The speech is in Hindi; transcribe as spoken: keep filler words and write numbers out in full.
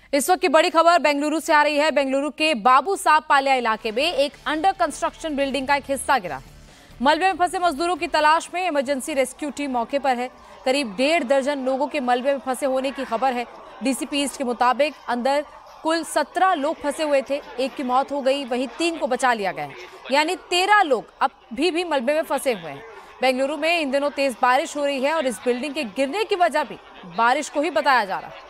इस वक्त की बड़ी खबर बेंगलुरु से आ रही है। बेंगलुरु के बाबू साहब पाल्या इलाके में एक अंडर कंस्ट्रक्शन बिल्डिंग का एक हिस्सा गिरा है। मलबे में फंसे मजदूरों की तलाश में इमरजेंसी रेस्क्यू टीम मौके पर है। करीब डेढ़ दर्जन लोगों के मलबे में फंसे होने की खबर है। डीसीपी ईस्ट के मुताबिक अंदर कुल सत्रह लोग फंसे हुए थे। एक की मौत हो गई, वहीं तीन को बचा लिया गया है, यानी तेरह लोग अभी भी मलबे में फंसे हुए हैं। बेंगलुरु में इन दिनों तेज बारिश हो रही है और इस बिल्डिंग के गिरने की वजह भी बारिश को ही बताया जा रहा है।